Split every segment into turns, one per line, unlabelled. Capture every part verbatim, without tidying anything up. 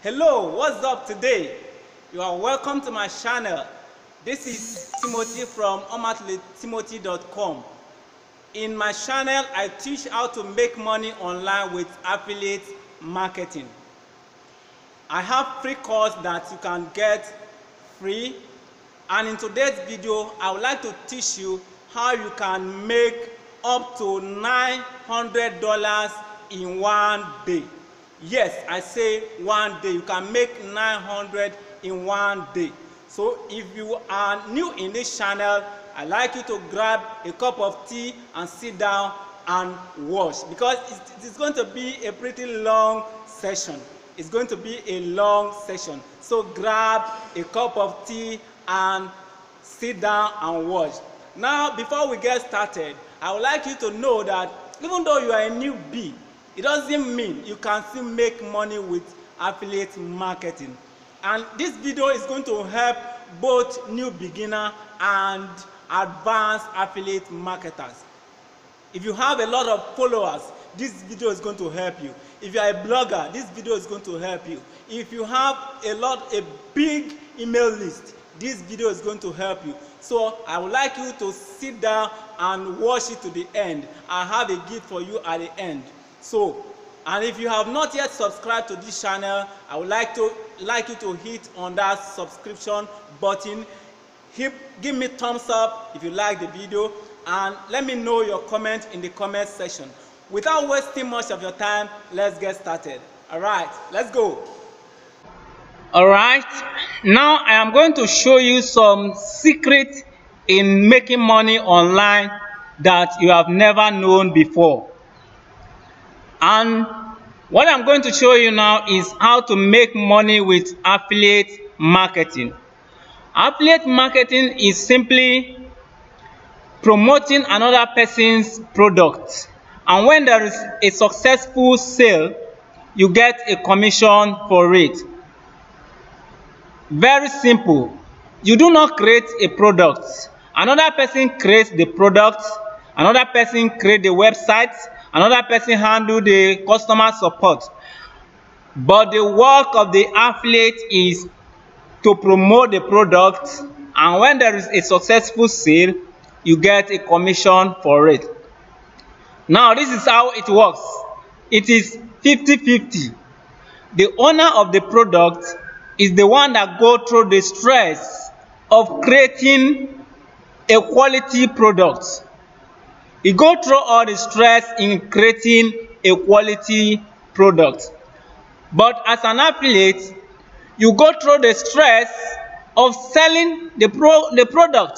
Hello, what's up today? You are welcome to my channel. This is Timothy from omatle timothy dot com. In my channel, I teach how to make money online with affiliate marketing. I have free course that you can get free, and in today's video, I would like to teach you how you can make up to nine hundred dollars in one day. Yes, I say one day. You can make nine hundred in one day. So if you are new in this channel, I'd like you to grab a cup of tea and sit down and watch, because it's going to be a pretty long session. It's going to be a long session. So grab a cup of tea and sit down and watch. Now, before we get started, I would like you to know that even though you are a newbie, it doesn't mean you can still make money with affiliate marketing. And this video is going to help both new beginner and advanced affiliate marketers. If you have a lot of followers, this video is going to help you. If you are a blogger, this video is going to help you. If you have a lot, a big email list, this video is going to help you. So I would like you to sit down and watch it to the end. I have a gift for you at the end. So, and if you have not yet subscribed to this channel, I would like to like you to hit on that subscription button. Hit, give me thumbs up if you like the video, and let me know your comment in the comment section. Without wasting much of your time, let's get started. All right, let's go. All right, now I am going to show you some secrets in making money online that you have never known before. And what I'm going to show you now is how to make money with affiliate marketing. Affiliate marketing is simply promoting another person's product. And when there is a successful sale, you get a commission for it. Very simple. You do not create a product. Another person creates the product. Another person creates the website. Another person handle the customer support. But the work of the affiliate is to promote the product, and when there is a successful sale, you get a commission for it. Now, this is how it works. It is fifty fifty. The owner of the product is the one that goes through the stress of creating a quality product. You go through all the stress in creating a quality product. But as an affiliate, you go through the stress of selling the, pro the product.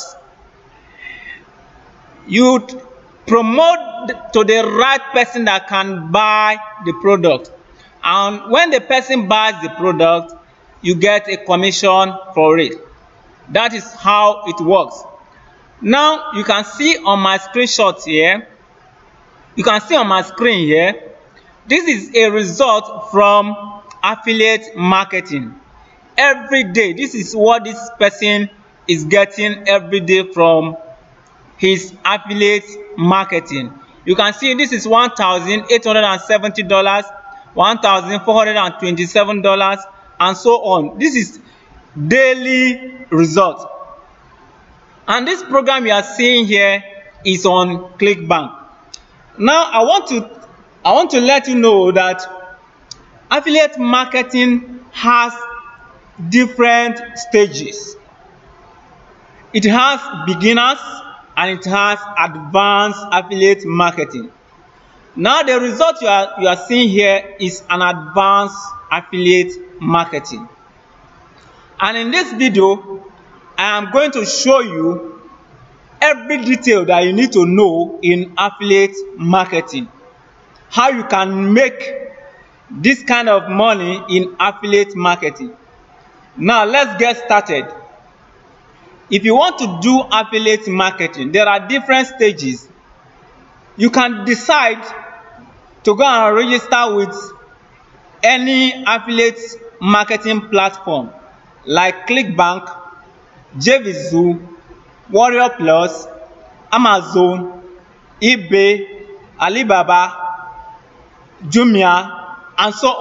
You promote to the right person that can buy the product. And when the person buys the product, you get a commission for it. That is how it works. Now, you can see on my screenshot here, you can see on my screen here, this is a result from affiliate marketing. Every day, this is what this person is getting every day from his affiliate marketing. You can see this is one thousand eight hundred seventy dollars, one thousand four hundred twenty-seven dollars, and so on. This is daily result. And this program you are seeing here is on ClickBank. Now, I want to I want to let you know that affiliate marketing has different stages. It has beginners and it has advanced affiliate marketing. Now, the result you are you are seeing here is an advanced affiliate marketing. And in this video, I am going to show you every detail that you need to know in affiliate marketing. How you can make this kind of money in affiliate marketing. Now, let's get started. If you want to do affiliate marketing, there are different stages. You can decide to go and register with any affiliate marketing platform like ClickBank, JVZoo, Warrior Plus, Amazon, eBay, Alibaba, Jumia, and so on.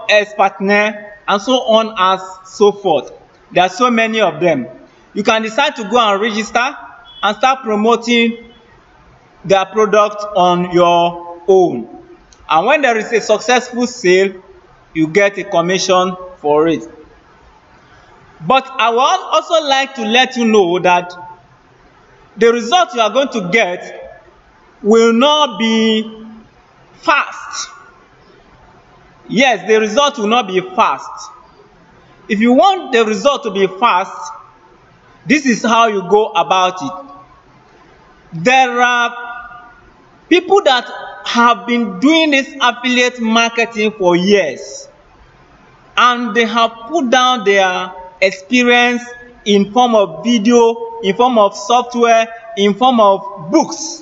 Expertner, and so on and so forth. There are so many of them. You can decide to go and register and start promoting their product on your own. And when there is a successful sale, you get a commission for it. But I would also like to let you know that the result you are going to get will not be fast. Yes, the result will not be fast. If you want the result to be fast, this is how you go about it. There are people that have been doing this affiliate marketing for years, and they have put down their experience in form of video, in form of software, in form of books.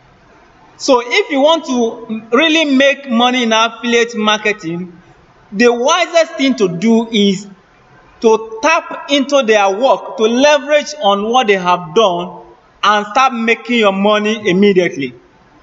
So if you want to really make money in affiliate marketing, the wisest thing to do is to tap into their work, to leverage on what they have done and start making your money immediately.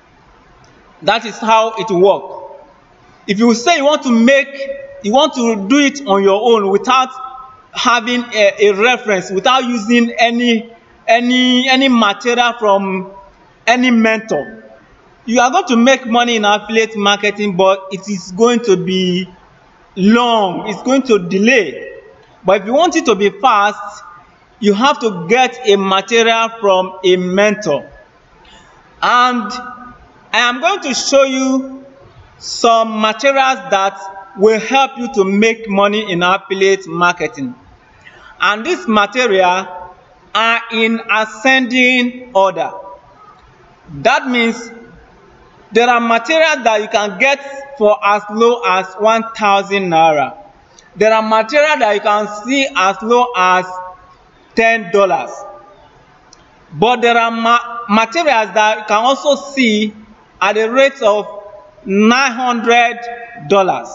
That is how it works. If you say you want to make, you want to do it on your own without having a, a reference, without using any any any material from any mentor, you are going to make money in affiliate marketing, but it is going to be long, it's going to delay. But if you want it to be fast, you have to get a material from a mentor. And I am going to show you some materials that will help you to make money in affiliate marketing. And this material are in ascending order. That means there are materials that you can get for as low as one thousand naira. There are materials that you can see as low as ten dollars. But there are ma materials that you can also see at the rate of nine hundred dollars.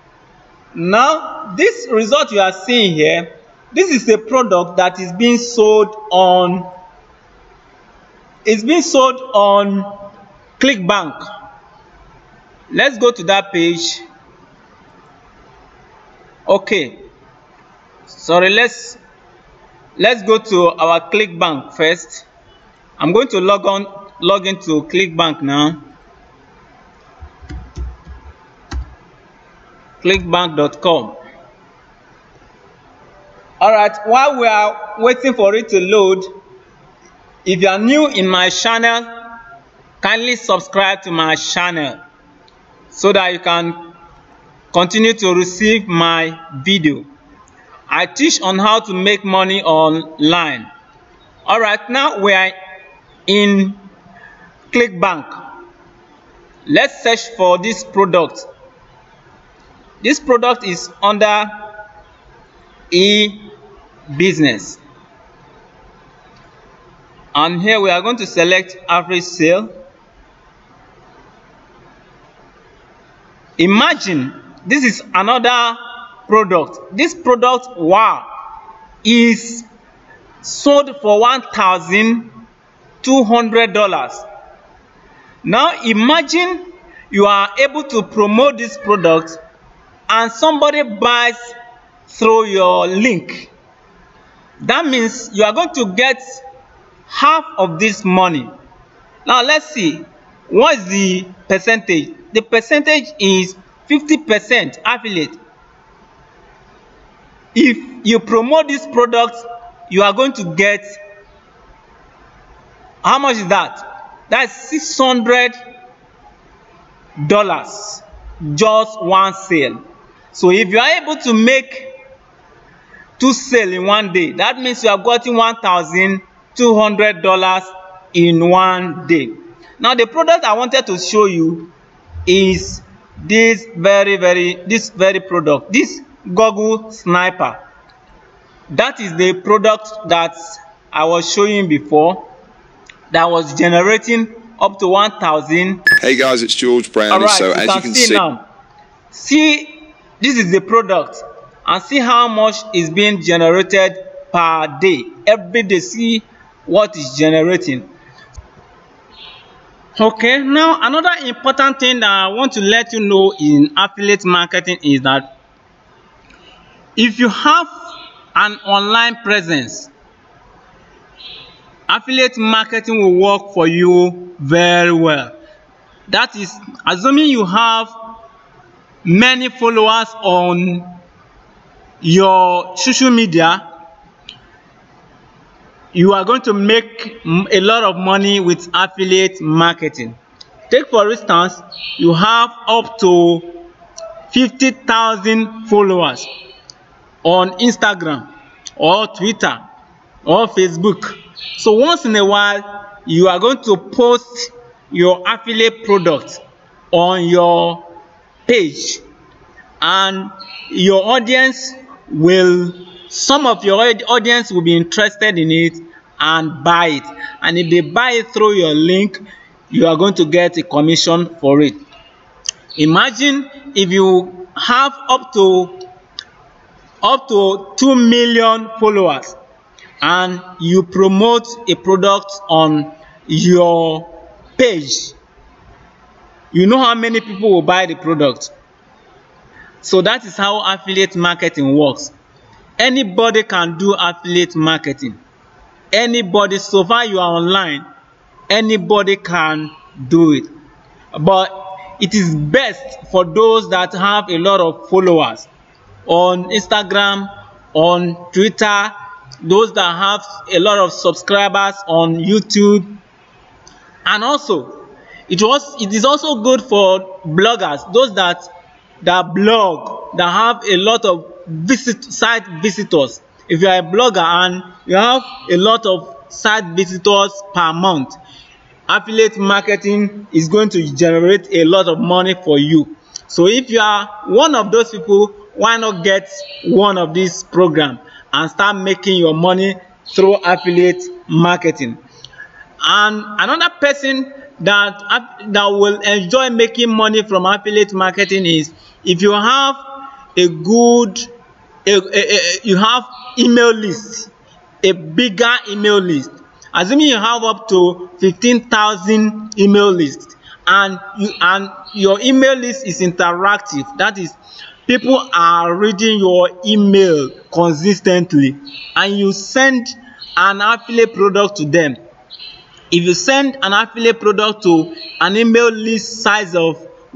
Now, this result you are seeing here, this is a product that is being sold on, it's being sold on ClickBank. Let's go to that page. Okay. Sorry, let's let's go to our ClickBank first. I'm going to log on, log into ClickBank now. clickbank dot com. All right, while we are waiting for it to load, if you are new in my channel, kindly subscribe to my channel so that you can continue to receive my video. I teach on how to make money online. All right, now we are in ClickBank. Let's search for this product. This product is under e-business. And here we are going to select average sale. Imagine this is another product. This product, wow, is sold for one thousand two hundred dollars. Now imagine you are able to promote this product and somebody buys through your link. That means you are going to get half of this money. Now let's see, what is the percentage? The percentage is fifty percent affiliate. If you promote this product, you are going to get, how much is that? That's six hundred dollars, just one sale. So if you are able to make two sales in one day, that means you are getting one thousand two hundred dollars in one day. Now the product I wanted to show you is this very very this very product, this Google Sniper. That is the product that I was showing before, that was generating up to one thousand.
Hey guys, it's George Brown.
Right,
so
you
as
can
you can
see,
see
now, see this is the product, and see how much is being generated per day. Every day, see what is generating. Okay, now another important thing that I want to let you know in affiliate marketing is that If you have an online presence, affiliate marketing will work for you very well. That is assuming you have many followers on your social media. You are going to make a lot of money with affiliate marketing. Take for instance, you have up to fifty thousand followers on Instagram or Twitter or Facebook. So once in a while, you are going to post your affiliate product on your page, and your audience will, some of your audience will be interested in it and buy it. And if they buy it through your link, you are going to get a commission for it. Imagine if you have up to up to two million followers and you promote a product on your page. You know how many people will buy the product. So that is how affiliate marketing works. Anybody can do affiliate marketing. Anybody, so far you are online, anybody can do it. But it is best for those that have a lot of followers on Instagram, on Twitter, those that have a lot of subscribers on YouTube. And also, it was it is also good for bloggers, those that that blog, that have a lot of visit site visitors. If you are a blogger and you have a lot of site visitors per month, affiliate marketing is going to generate a lot of money for you. So if you are one of those people, why not get one of these programs and start making your money through affiliate marketing? And another person that that will enjoy making money from affiliate marketing is if you have a good a, a, a, you have email list, a bigger email list. Assuming you have up to fifteen thousand email lists, and you and your email list is interactive, that is, people are reading your email consistently, and you send an affiliate product to them. If you send an affiliate product to an email list size of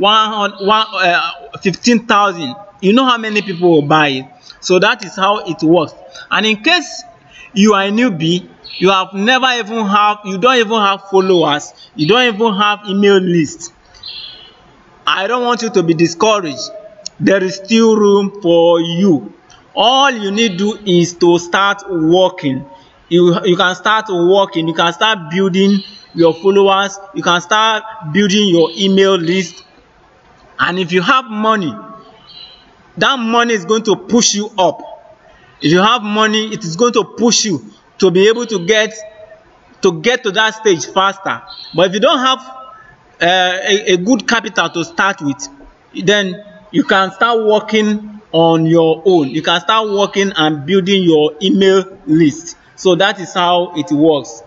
fifteen thousand, you know how many people will buy it. So that is how it works. And in case you are a newbie, you have never even have, you don't even have followers, you don't even have email list, I don't want you to be discouraged. There is still room for you. All you need to do is to start working. You, you can start working, you can start building your followers, you can start building your email list. And if you have money, that money is going to push you up. If you have money, it is going to push you to be able to get to get to that stage faster. But if you don't have uh, a, a good capital to start with, then you can start working on your own. You can start working and building your email list. So that is how it works.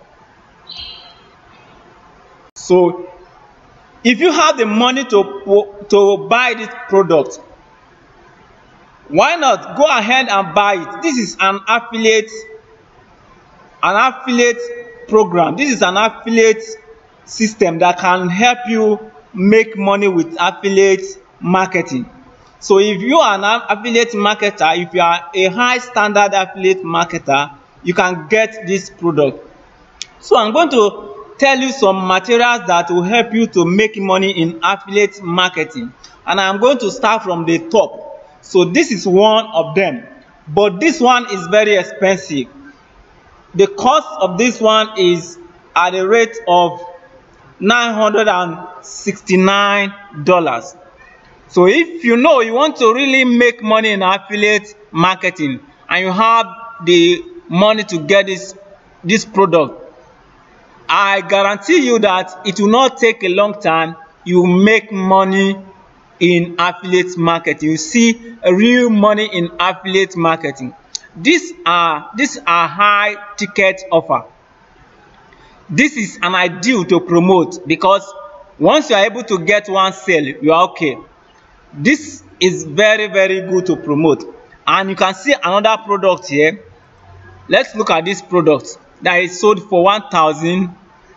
So if you have the money to to buy this product, why not go ahead and buy it? This is an affiliate an affiliate program. This is an affiliate system that can help you make money with affiliate marketing. So if you are an affiliate marketer, if you are a high standard affiliate marketer, you can get this product. So I'm going to tell you some materials that will help you to make money in affiliate marketing, and I'm going to start from the top. So this is one of them, but this one is very expensive. The cost of this one is at a rate of nine hundred sixty-nine dollars. So if you know you want to really make money in affiliate marketing and you have the money to get this this product, I guarantee you that it will not take a long time. You make money in affiliate marketing. You see real money in affiliate marketing. These are these are high ticket offer. This is an ideal to promote because once you are able to get one sale, you are okay. This is very very good to promote. And you can see another product here. Let's look at this product that is sold for one thousand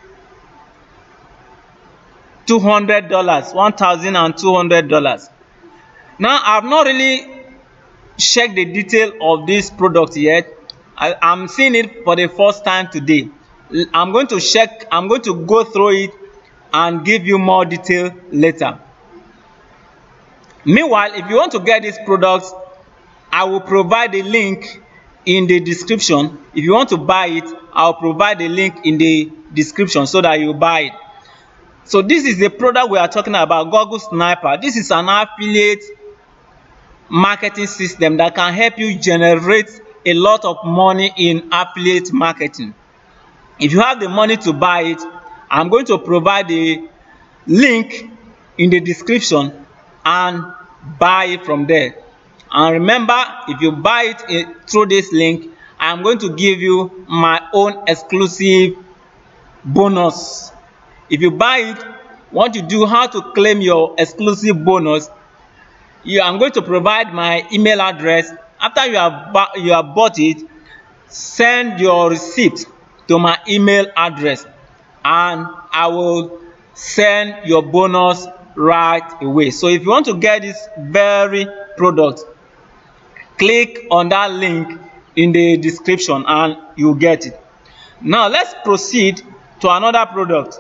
two hundred dollars, one thousand two hundred dollars. Now, I've not really checked the detail of this product yet. I, I'm seeing it for the first time today. I'm going to check, I'm going to go through it and give you more detail later. Meanwhile, if you want to get this product, I will provide the link in the description. If you want to buy it, I'll provide the link in the description so that you buy it. So this is the product we are talking about, Google Sniper. This is an affiliate marketing system that can help you generate a lot of money in affiliate marketing. If you have the money to buy it, I'm going to provide the link in the description and buy it from there. And remember, if you buy it through this link, I'm going to give you my own exclusive bonus. If you buy it, what you do, how to claim your exclusive bonus, you, I'm going to provide my email address. After you have, you have bought it, send your receipt to my email address and I will send your bonus right away. So if you want to get this very product, click on that link in the description and you'll get it. Now let's proceed to another product.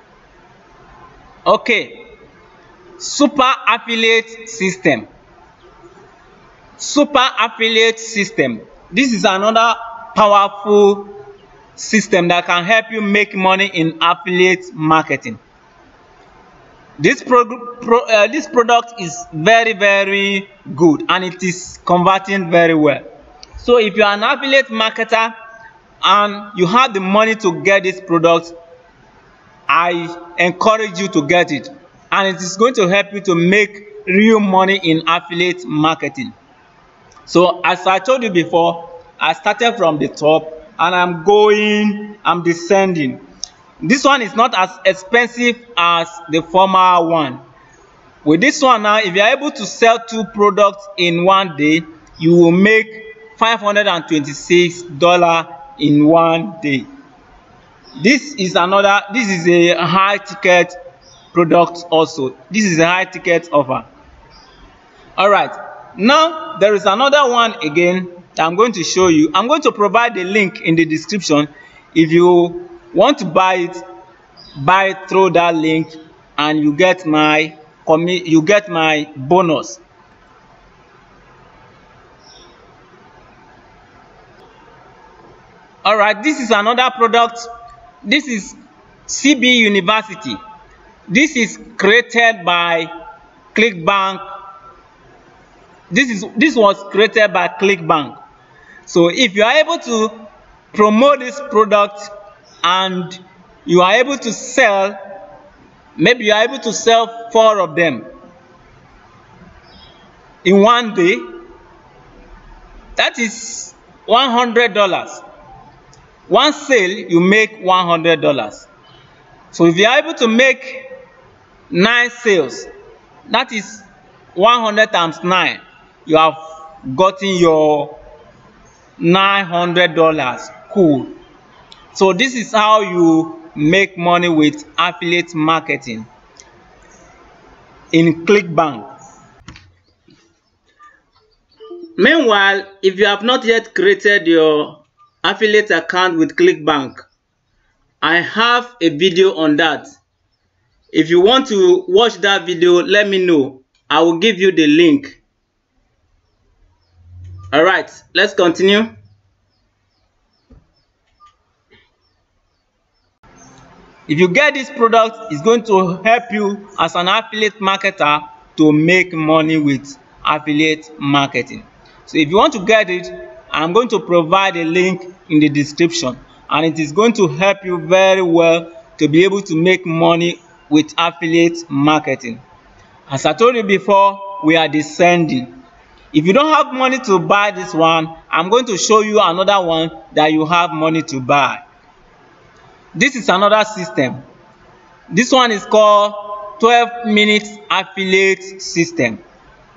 Okay, super affiliate system. Super affiliate system. This is another powerful system that can help you make money in affiliate marketing. This pro, pro, uh, this product is very very good and it is converting very well. So if you are an affiliate marketer and you have the money to get this product, I encourage you to get it, and it is going to help you to make real money in affiliate marketing. So as I told you before, I started from the top and I'm going, I'm descending. This one is not as expensive as the former one. With this one now, if you are able to sell two products in one day, you will make five hundred twenty-six dollars in one day. This is another, this is a high ticket product also. This is a high ticket offer. All right, now there is another one again that I'm going to show you. I'm going to provide the link in the description. If you want to buy it, buy it through that link and you get my you get my bonus. All right, this is another product. This is C B University. This is created by ClickBank. This is this was created by ClickBank. So if you are able to promote this product and you are able to sell, maybe you are able to sell four of them in one day, that is one hundred dollars. One sale, you make one hundred dollars. So if you are able to make nine sales, that is one hundred times nine. You have gotten your nine hundred dollars. Cool. So this is how you make money with affiliate marketing in ClickBank. Meanwhile, if you have not yet created your affiliate account with ClickBank, I have a video on that. If you want to watch that video, let me know. I will give you the link. All right, let's continue. If you get this product, it's going to help you as an affiliate marketer to make money with affiliate marketing. So if you want to get it, I'm going to provide a link in the description, and it is going to help you very well to be able to make money with affiliate marketing. As I told you before, we are descending. If you don't have money to buy this one, I'm going to show you another one that you have money to buy. This is another system. This one is called twelve minutes affiliate system.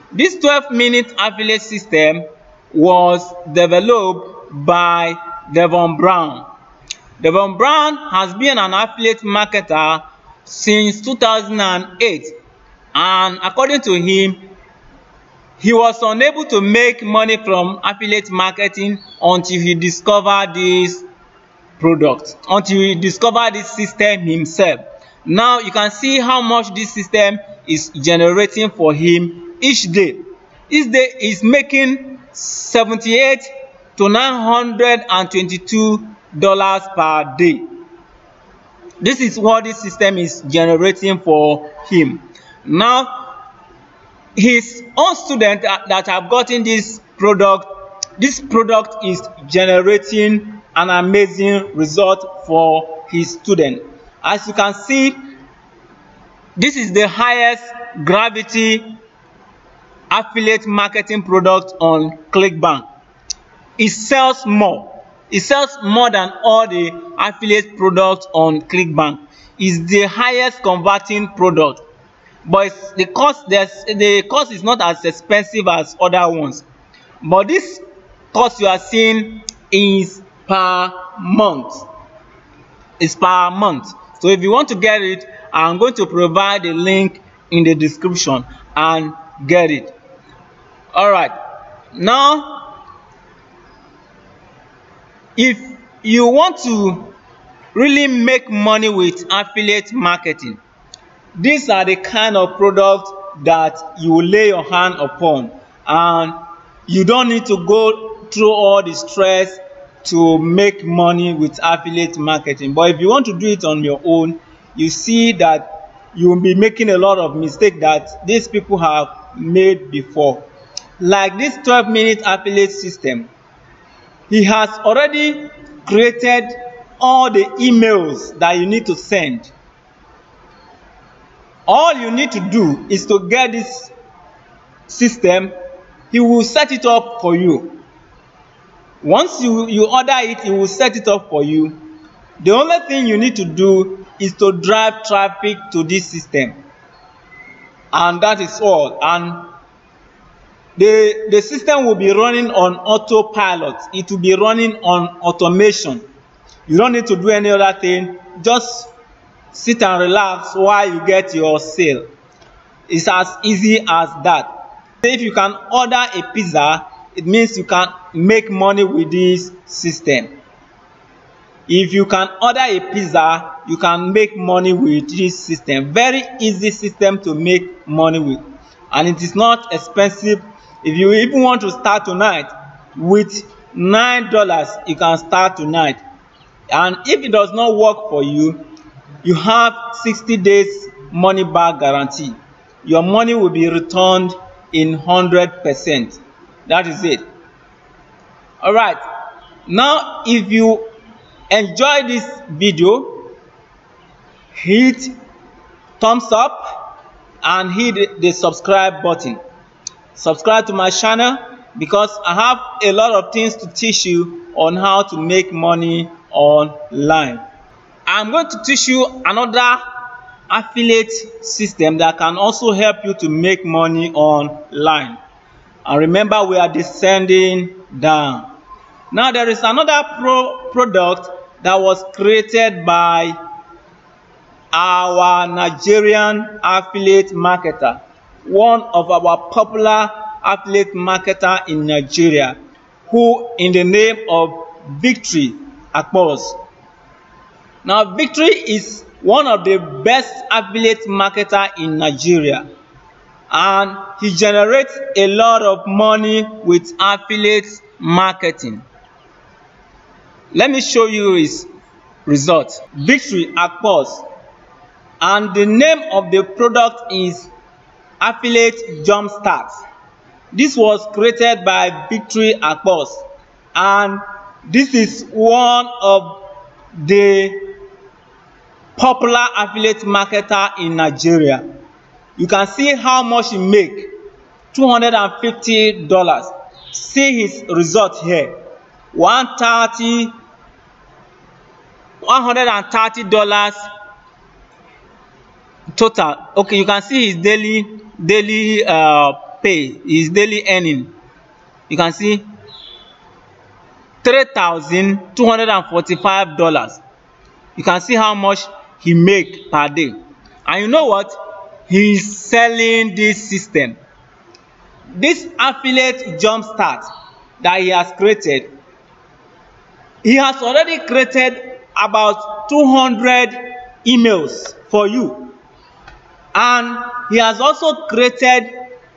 This twelve minute affiliate system was developed by Devon Brown. Devon Brown has been an affiliate marketer since two thousand eight, and according to him, he was unable to make money from affiliate marketing until he discovered this product, until he discovered this system himself. Now you can see how much this system is generating for him each day. Each day is making seventy-eight to nine hundred twenty-two dollars per day. This is what this system is generating for him. Now, his own student that, that have gotten this product, this product is generating an amazing result for his student. As you can see, this is the highest gravity affiliate marketing product on ClickBank. It sells more. It sells more than all the affiliate products on ClickBank. It's the highest converting product, but it's the cost the cost is not as expensive as other ones. But this cost you are seeing is per month. It's per month. So if you want to get it, I'm going to provide a link in the description and get it. All right. Now, if you want to really make money with affiliate marketing, these are the kind of products that you will lay your hand upon, and you don't need to go through all the stress to make money with affiliate marketing. But if you want to do it on your own, you see that you will be making a lot of mistakes that these people have made before. Like this twelve minute affiliate system, he has already created all the emails that you need to send. All you need to do is to get this system. He will set it up for you. Once you, you order it, he will set it up for you. The only thing you need to do is to drive traffic to this system. And that is all. And the, the system will be running on autopilot. It will be running on automation. You don't need to do any other thing. Just sit and relax while you get your sale. It's as easy as that. If you can order a pizza, it means you can make money with this system. If you can order a pizza, you can make money with this system. Very easy system to make money with, and it is not expensive. If you even want to start tonight with nine dollars, you can start tonight. And if it does not work for you, you have sixty days money back guarantee. Your money will be returned in one hundred percent. That is it. All right. Now, if you enjoy this video, hit thumbs up and hit the subscribe button. Subscribe to my channel because I have a lot of things to teach you on how to make money online. I'm going to teach you another affiliate system that can also help you to make money online. And remember, we are descending down. Now, there is another pro product that was created by our Nigerian affiliate marketer, one of our popular affiliate marketer in Nigeria, who in the name of Victory Akpos. Now, Victory is one of the best affiliate marketer in Nigeria, and he generates a lot of money with affiliate marketing. Let me show you his results. Victory Akpos, and the name of the product is Affiliate Jumpstart. This was created by Victory Akpos, and this is one of the popular affiliate marketer in Nigeria. You can see how much he make, two hundred fifty dollars. See his result here, one hundred thirty dollars total. Okay, you can see his daily daily uh, pay, his daily earning. You can see three thousand two hundred forty-five dollars. You can see how much he make per day. And you know what? He's selling this system. This affiliate jumpstart that he has created, he has already created about two hundred emails for you. And he has also created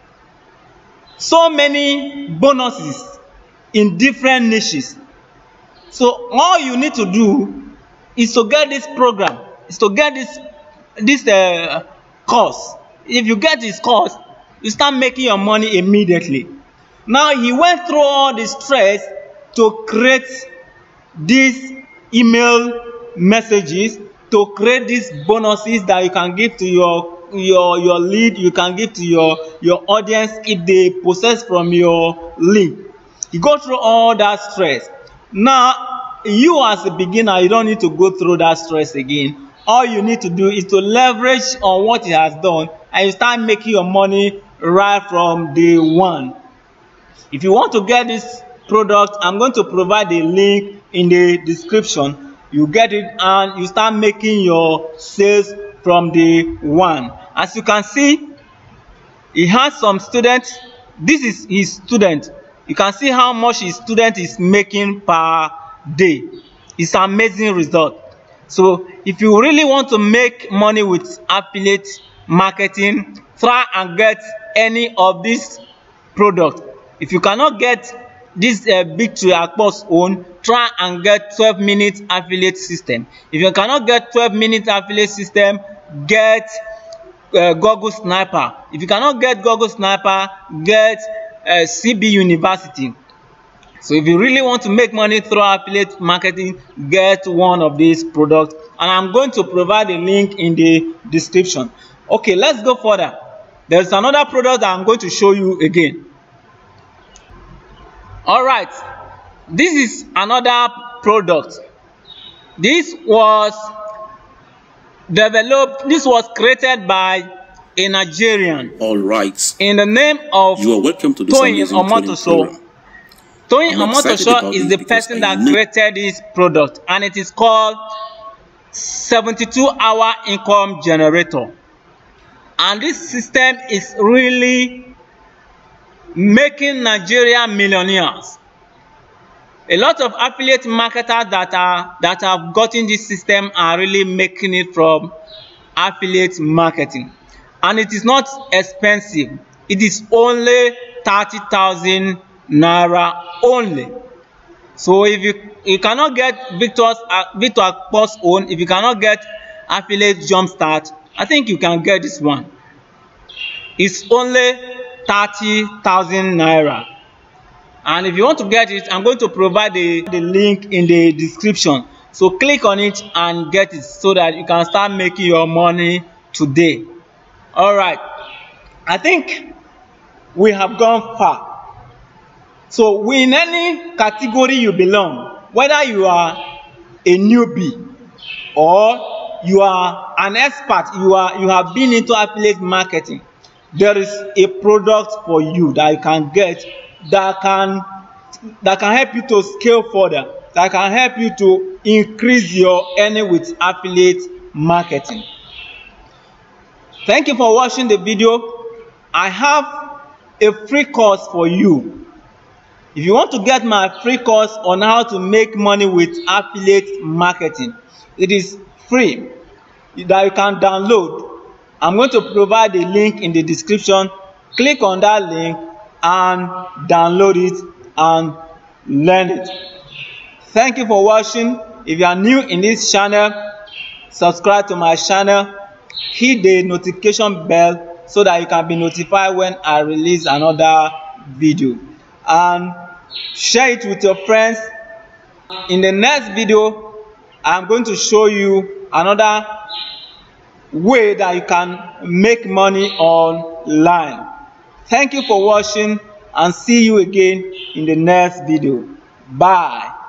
so many bonuses in different niches. So all you need to do is to get this program, is to get this this uh, course. If you get this course, you start making your money immediately. Now he went through all the stress to create these email messages, to create these bonuses that you can give to your your your lead, you can give to your your audience if they possess from your link. You go through all that stress. Now you as a beginner, you don't need to go through that stress again. All you need to do is to leverage on what he has done, and you start making your money right from day one. If you want to get this product, I'm going to provide a link in the description. You get it and you start making your sales from day one. As you can see, he has some students. This is his student. You can see how much his student is making per day. It's an amazing result. So if you really want to make money with affiliate marketing, try and get any of these products. If you cannot get this uh, Victory Akpo's own, try and get twelve minute affiliate system. If you cannot get twelve minute affiliate system, get uh, Google Sniper. If you cannot get Google Sniper, get uh, C B University. So if you really want to make money through affiliate marketing, get one of these products, and I'm going to provide a link in the description. Okay, let's go further. There's another product that I'm going to show you again. All right, this is another product. This was developed, this was created by a Nigerian.
All right.
In the name of
you are welcome to the
Toyin Omotosho. Toyin Omotosho is the person that created this product, and it is called seventy-two hour income generator. And this system is really making Nigeria millionaires. A lot of affiliate marketers that are that have gotten this system are really making it from affiliate marketing, and it is not expensive. It is only thirty thousand naira only. So if you you cannot get Victor's uh, Victor Akpo's own, if you cannot get affiliate jumpstart, I think you can get this one. It's only thirty thousand naira. And if you want to get it, I'm going to provide the, the link in the description. So click on it and get it so that you can start making your money today. All right. I think we have gone far. So in any category you belong, whether you are a newbie or you are an expert, you are you have been into affiliate marketing, there is a product for you that you can get that can that can help you to scale further, that can help you to increase your earning with affiliate marketing. Thank you for watching the video. I have a free course for you. If you want to get my free course on how to make money with affiliate marketing, it is free that you can download. I'm going to provide a link in the description. Click on that link and download it and learn it. Thank you for watching. If you are new in this channel, subscribe to my channel, hit the notification bell so that you can be notified when I release another video, and share it with your friends. In the next video, I'm going to show you another way that you can make money online. Thank you for watching, and see you again in the next video. Bye.